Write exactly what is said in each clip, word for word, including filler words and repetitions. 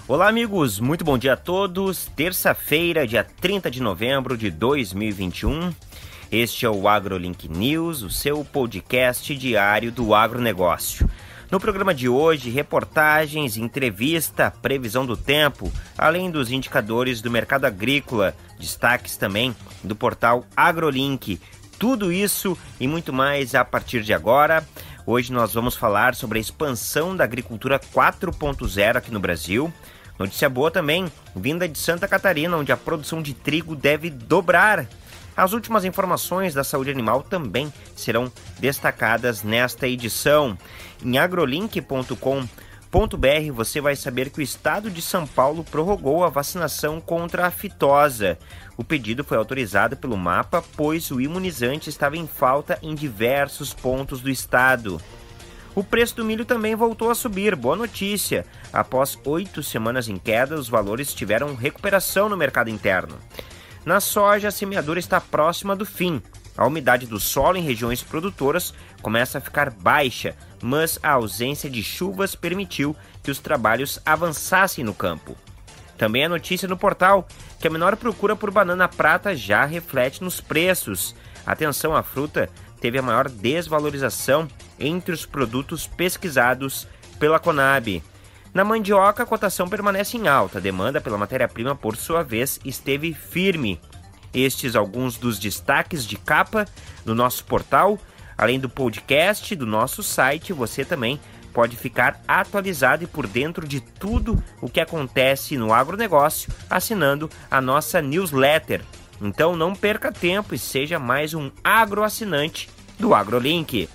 Olá, amigos, muito bom dia a todos. Terça-feira, dia trinta de novembro de dois mil e vinte e um. Este é o AgroLink News, o seu podcast diário do agronegócio. No programa de hoje, reportagens, entrevista, previsão do tempo, além dos indicadores do mercado agrícola, destaques também do portal AgroLink. Tudo isso e muito mais a partir de agora. Hoje nós vamos falar sobre a expansão da agricultura quatro ponto zero aqui no Brasil. Notícia boa também, vinda de Santa Catarina, onde a produção de trigo deve dobrar. As últimas informações da saúde animal também serão destacadas nesta edição. Em agrolink ponto com ponto br você vai saber que o estado de São Paulo prorrogou a vacinação contra a aftosa. O pedido foi autorizado pelo MAPA, pois o imunizante estava em falta em diversos pontos do estado. O preço do milho também voltou a subir, boa notícia. Após oito semanas em queda, os valores tiveram recuperação no mercado interno. Na soja, a semeadura está próxima do fim. A umidade do solo em regiões produtoras começa a ficar baixa, mas a ausência de chuvas permitiu que os trabalhos avançassem no campo. Também a notícia no portal que a menor procura por banana prata já reflete nos preços. Atenção, a fruta teve a maior desvalorização entre os produtos pesquisados pela Conab. Na mandioca, a cotação permanece em alta. A demanda pela matéria-prima, por sua vez, esteve firme. Estes alguns dos destaques de capa no nosso portal. Além do podcast do nosso site, você também pode ficar atualizado e por dentro de tudo o que acontece no agronegócio assinando a nossa newsletter. Então não perca tempo e seja mais um agroassinante do AgroLink.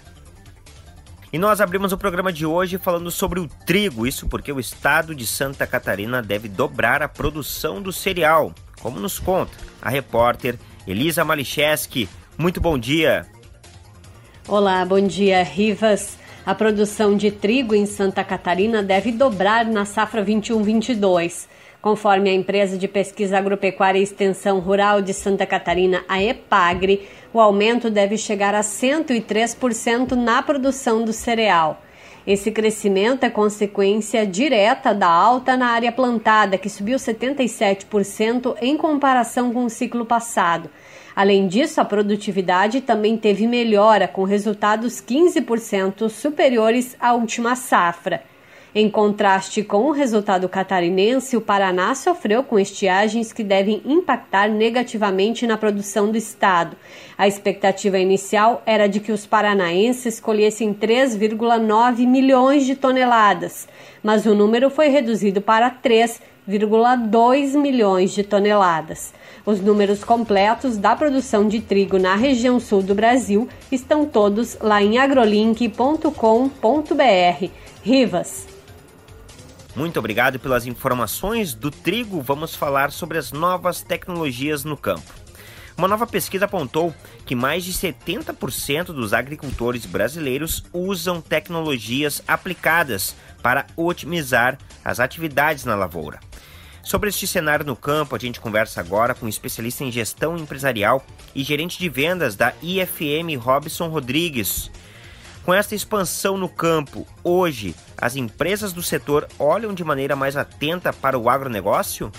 E nós abrimos o programa de hoje falando sobre o trigo, isso porque o estado de Santa Catarina deve dobrar a produção do cereal, como nos conta a repórter Elisa Malicheski. Muito bom dia. Olá, bom dia, Rivas. A produção de trigo em Santa Catarina deve dobrar na safra vinte e um vinte e dois. Conforme a empresa de pesquisa agropecuária e extensão rural de Santa Catarina, a EPAGRE, o aumento deve chegar a cento e três por cento na produção do cereal. Esse crescimento é consequência direta da alta na área plantada, que subiu setenta e sete por cento em comparação com o ciclo passado. Além disso, a produtividade também teve melhora, com resultados quinze por cento superiores à última safra. Em contraste com o resultado catarinense, o Paraná sofreu com estiagens que devem impactar negativamente na produção do estado. A expectativa inicial era de que os paranaenses colhessem três vírgula nove milhões de toneladas, mas o número foi reduzido para três vírgula dois milhões de toneladas. Os números completos da produção de trigo na região sul do Brasil estão todos lá em agrolink ponto com ponto br. Rivas. Muito obrigado pelas informações do trigo. Vamos falar sobre as novas tecnologias no campo. Uma nova pesquisa apontou que mais de setenta por cento dos agricultores brasileiros usam tecnologias aplicadas para otimizar as atividades na lavoura. Sobre este cenário no campo, a gente conversa agora com um especialista em gestão empresarial e gerente de vendas da I F M, Robson Rodrigues. Com esta expansão no campo, hoje, as empresas do setor olham de maneira mais atenta para o agronegócio?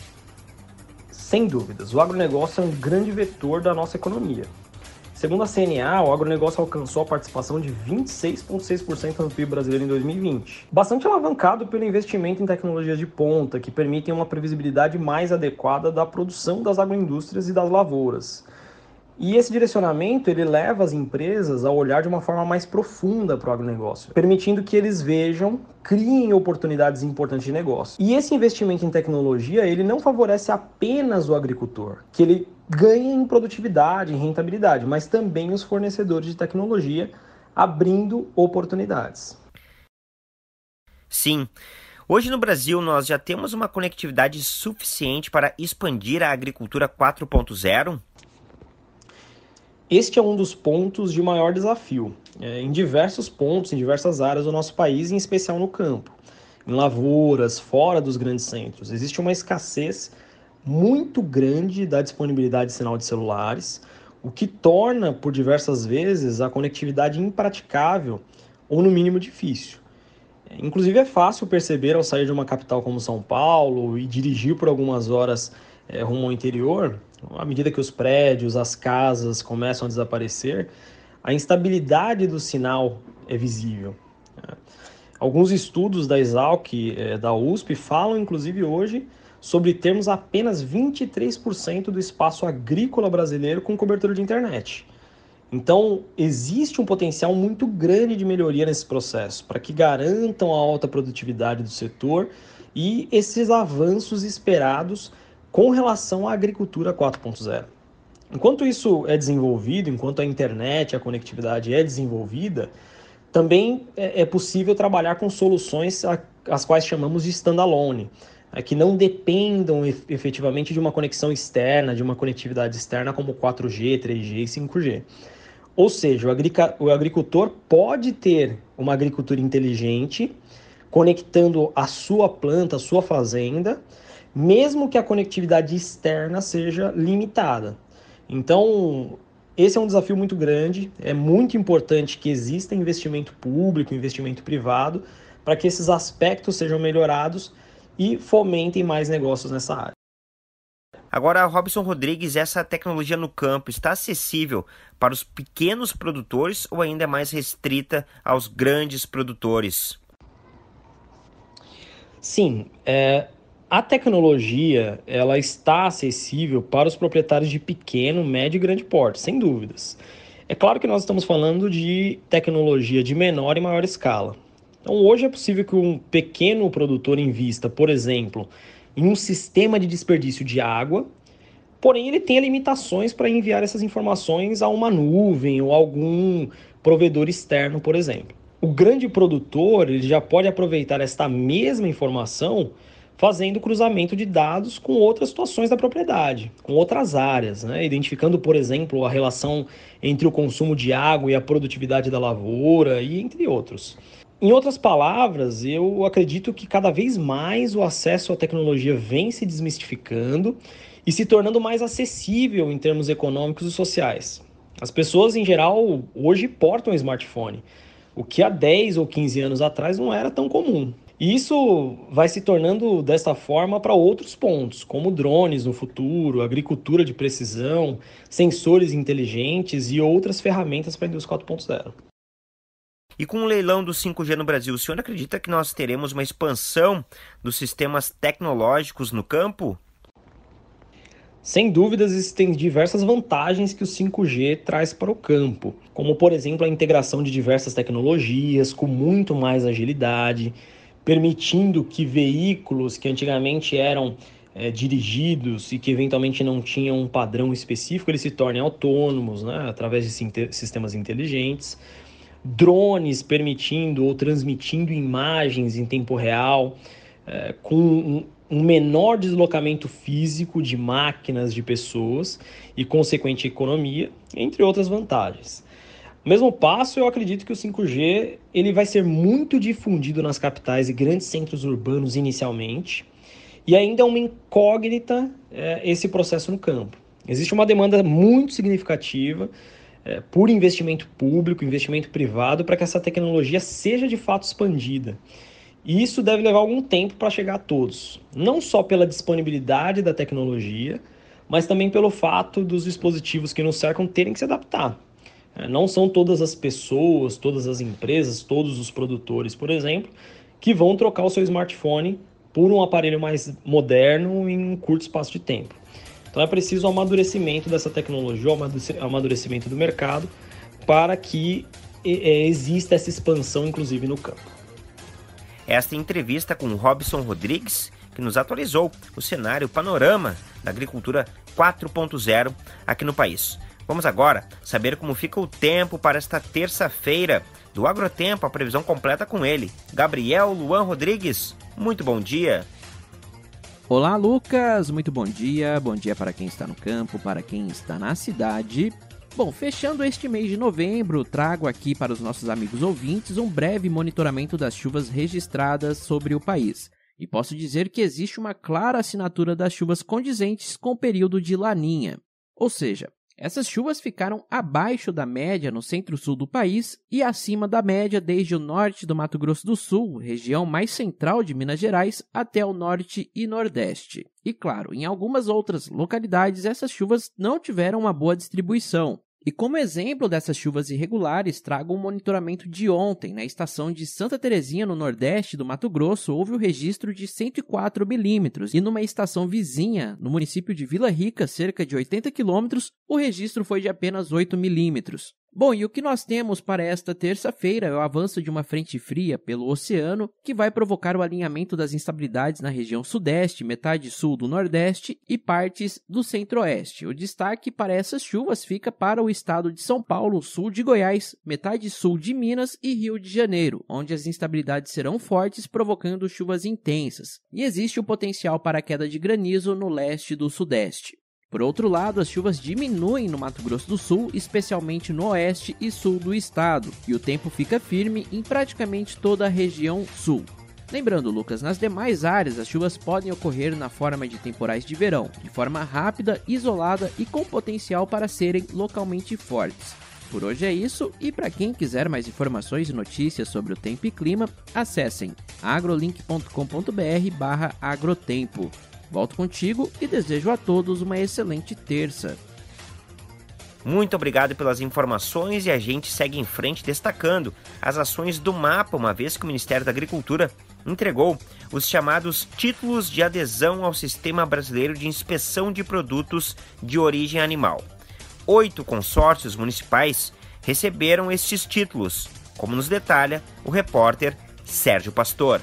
Sem dúvidas, o agronegócio é um grande vetor da nossa economia. Segundo a C N A, o agronegócio alcançou a participação de vinte e seis vírgula seis por cento no P I B brasileiro em dois mil e vinte, bastante alavancado pelo investimento em tecnologias de ponta, que permitem uma previsibilidade mais adequada da produção das agroindústrias e das lavouras. E esse direcionamento ele leva as empresas a olhar de uma forma mais profunda para o agronegócio, permitindo que eles vejam, criem oportunidades importantes de negócio. E esse investimento em tecnologia ele não favorece apenas o agricultor, que ele ganha em produtividade, em rentabilidade, mas também os fornecedores de tecnologia, abrindo oportunidades. Sim. Hoje no Brasil nós já temos uma conectividade suficiente para expandir a agricultura quatro ponto zero? Este é um dos pontos de maior desafio, é, em diversos pontos, em diversas áreas do nosso país, em especial no campo. Em lavouras, fora dos grandes centros, existe uma escassez muito grande da disponibilidade de sinal de celulares, o que torna, por diversas vezes, a conectividade impraticável ou, no mínimo, difícil. Inclusive é fácil perceber ao sair de uma capital como São Paulo e dirigir por algumas horas é, rumo ao interior, à medida que os prédios, as casas começam a desaparecer, a instabilidade do sinal é visível. Alguns estudos da Exalc, é, da U S P, falam inclusive hoje sobre termos apenas vinte e três por cento do espaço agrícola brasileiro com cobertura de internet. Então, existe um potencial muito grande de melhoria nesse processo, para que garantam a alta produtividade do setor e esses avanços esperados com relação à agricultura quatro ponto zero. Enquanto isso é desenvolvido, enquanto a internet, a conectividade é desenvolvida, também é possível trabalhar com soluções as quais chamamos de standalone, que não dependam efetivamente de uma conexão externa, de uma conectividade externa como quatro G, três G e cinco G. Ou seja, o agricultor pode ter uma agricultura inteligente, conectando a sua planta, a sua fazenda, mesmo que a conectividade externa seja limitada. Então, esse é um desafio muito grande, é muito importante que exista investimento público, investimento privado, para que esses aspectos sejam melhorados e fomentem mais negócios nessa área. Agora, Robson Rodrigues, essa tecnologia no campo está acessível para os pequenos produtores ou ainda é mais restrita aos grandes produtores? Sim, é, a tecnologia ela está acessível para os proprietários de pequeno, médio e grande porte, sem dúvidas. É claro que nós estamos falando de tecnologia de menor e maior escala. Então, hoje é possível que um pequeno produtor invista, por exemplo, em um sistema de desperdício de água, porém ele tem limitações para enviar essas informações a uma nuvem ou algum provedor externo, por exemplo. O grande produtor ele já pode aproveitar esta mesma informação fazendo cruzamento de dados com outras situações da propriedade, com outras áreas, né? Identificando, por exemplo, a relação entre o consumo de água e a produtividade da lavoura, e entre outros. Em outras palavras, eu acredito que cada vez mais o acesso à tecnologia vem se desmistificando e se tornando mais acessível em termos econômicos e sociais. As pessoas, em geral, hoje portam smartphone, o que há dez ou quinze anos atrás não era tão comum. E isso vai se tornando desta forma para outros pontos, como drones no futuro, agricultura de precisão, sensores inteligentes e outras ferramentas para a indústria quatro ponto zero. E com o leilão do cinco G no Brasil, o senhor acredita que nós teremos uma expansão dos sistemas tecnológicos no campo? Sem dúvidas, existem diversas vantagens que o cinco G traz para o campo, como, por exemplo, a integração de diversas tecnologias com muito mais agilidade, permitindo que veículos que antigamente eram é, dirigidos e que eventualmente não tinham um padrão específico, eles se tornem autônomos, né, através de sistemas inteligentes. Drones permitindo ou transmitindo imagens em tempo real, é, com um, um menor deslocamento físico de máquinas, de pessoas e consequente economia, entre outras vantagens. No mesmo passo, eu acredito que o cinco G ele vai ser muito difundido nas capitais e grandes centros urbanos inicialmente, e ainda é uma incógnita é, esse processo no campo. Existe uma demanda muito significativa É, por investimento público, investimento privado, para que essa tecnologia seja de fato expandida. E isso deve levar algum tempo para chegar a todos, não só pela disponibilidade da tecnologia, mas também pelo fato dos dispositivos que nos cercam terem que se adaptar. É, não são todas as pessoas, todas as empresas, todos os produtores, por exemplo, que vão trocar o seu smartphone por um aparelho mais moderno em um curto espaço de tempo. Então é preciso o amadurecimento dessa tecnologia, o amadurecimento do mercado, para que é, exista essa expansão, inclusive, no campo. Esta entrevista com o Robson Rodrigues, que nos atualizou o cenário, o panorama da agricultura quatro ponto zero aqui no país. Vamos agora saber como fica o tempo para esta terça-feira do Agrotempo, a previsão completa com ele, Gabriel Luan Rodrigues. Muito bom dia. Olá, Lucas, muito bom dia, bom dia para quem está no campo, para quem está na cidade. Bom, fechando este mês de novembro, trago aqui para os nossos amigos ouvintes um breve monitoramento das chuvas registradas sobre o país. E posso dizer que existe uma clara assinatura das chuvas condizentes com o período de Laninha. Ou seja, Essas chuvas ficaram abaixo da média no centro-sul do país e acima da média desde o norte do Mato Grosso do Sul, região mais central de Minas Gerais, até o norte e nordeste. E claro, em algumas outras localidades essas chuvas não tiveram uma boa distribuição. E como exemplo dessas chuvas irregulares, trago um monitoramento de ontem. Na estação de Santa Terezinha, no nordeste do Mato Grosso, houve o registro de cento e quatro milímetros. E numa estação vizinha, no município de Vila Rica, cerca de oitenta quilômetros, o registro foi de apenas oito milímetros. Bom, e o que nós temos para esta terça-feira é o avanço de uma frente fria pelo oceano, que vai provocar o alinhamento das instabilidades na região sudeste, metade sul do nordeste e partes do centro-oeste. O destaque para essas chuvas fica para o estado de São Paulo, sul de Goiás, metade sul de Minas e Rio de Janeiro, onde as instabilidades serão fortes, provocando chuvas intensas. E existe o potencial para a queda de granizo no leste do sudeste. Por outro lado, as chuvas diminuem no Mato Grosso do Sul, especialmente no oeste e sul do estado, e o tempo fica firme em praticamente toda a região sul. Lembrando, Lucas, nas demais áreas as chuvas podem ocorrer na forma de temporais de verão, de forma rápida, isolada e com potencial para serem localmente fortes. Por hoje é isso, e para quem quiser mais informações e notícias sobre o tempo e clima, acessem agrolink ponto com ponto br barra agrotempo. Volto contigo e desejo a todos uma excelente terça. Muito obrigado pelas informações e a gente segue em frente destacando as ações do MAPA, uma vez que o Ministério da Agricultura entregou os chamados títulos de adesão ao Sistema Brasileiro de Inspeção de Produtos de Origem Animal. Oito consórcios municipais receberam estes títulos, como nos detalha o repórter Sérgio Pastor.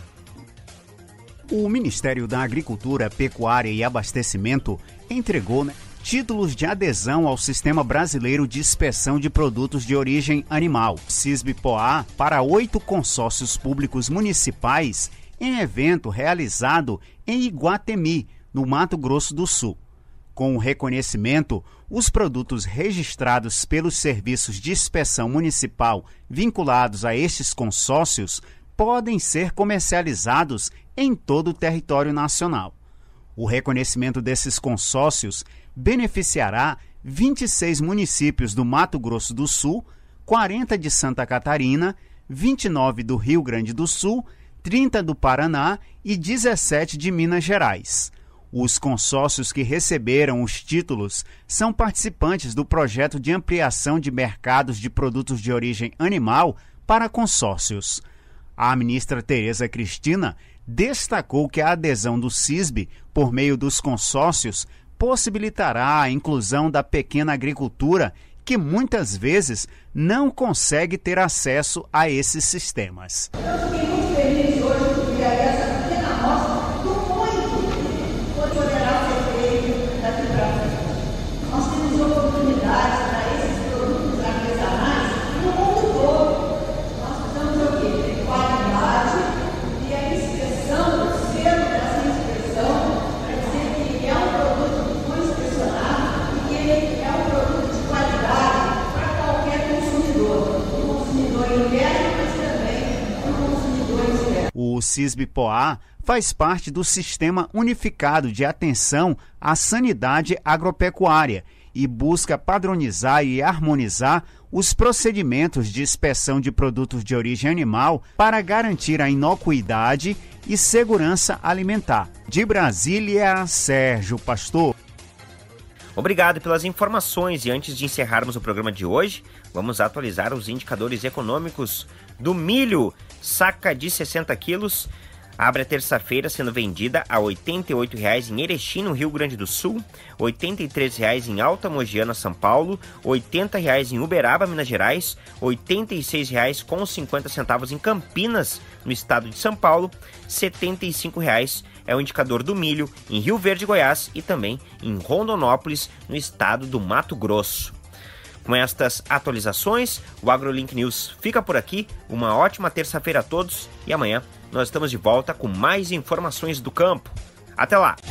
O Ministério da Agricultura, Pecuária e Abastecimento entregou né, títulos de adesão ao Sistema Brasileiro de Inspeção de Produtos de Origem Animal, SISB-POA, para oito consórcios públicos municipais em evento realizado em Iguatemi, no Mato Grosso do Sul. Com o reconhecimento, os produtos registrados pelos serviços de inspeção municipal vinculados a estes consórcios podem ser comercializados em todo o território nacional. O reconhecimento desses consórcios beneficiará vinte e seis municípios do Mato Grosso do Sul, quarenta de Santa Catarina, vinte e nove do Rio Grande do Sul, trinta do Paraná e dezessete de Minas Gerais. Os consórcios que receberam os títulos são participantes do projeto de ampliação de mercados de produtos de origem animal para consórcios. A ministra Tereza Cristina destacou que a adesão do SISB, por meio dos consórcios, possibilitará a inclusão da pequena agricultura, que muitas vezes não consegue ter acesso a esses sistemas. Eu fiquei muito feliz hoje porque essa pequena amostra do muito que poderá ser feito daqui para frente. Nós temos oportunidades para esses produtos artesanais no mundo todo. Nós precisamos o quê? De qualidade e a inspeção, o selo dessa inspeção, para dizer que é um produto que foi inspecionado e que ele é um produto de qualidade para qualquer consumidor. O consumidor interno, mas também o consumidor externo. O SISB-POA faz parte do Sistema Unificado de Atenção à Sanidade Agropecuária e busca padronizar e harmonizar os procedimentos de inspeção de produtos de origem animal para garantir a inocuidade e segurança alimentar. De Brasília, Sérgio Pastor. Obrigado pelas informações e antes de encerrarmos o programa de hoje, vamos atualizar os indicadores econômicos do milho. Saca de sessenta quilos abre a terça-feira sendo vendida a oitenta e oito reais em Erechim, no Rio Grande do Sul, oitenta e três reais em Alta Mogiana, São Paulo, oitenta reais em Uberaba, Minas Gerais, oitenta e seis reais com cinquenta centavos em Campinas, no estado de São Paulo, setenta e cinco reais é o indicador do milho em Rio Verde, Goiás e também em Rondonópolis, no estado do Mato Grosso. Com estas atualizações, o AgroLink News fica por aqui. Uma ótima terça-feira a todos e amanhã nós estamos de volta com mais informações do campo. Até lá!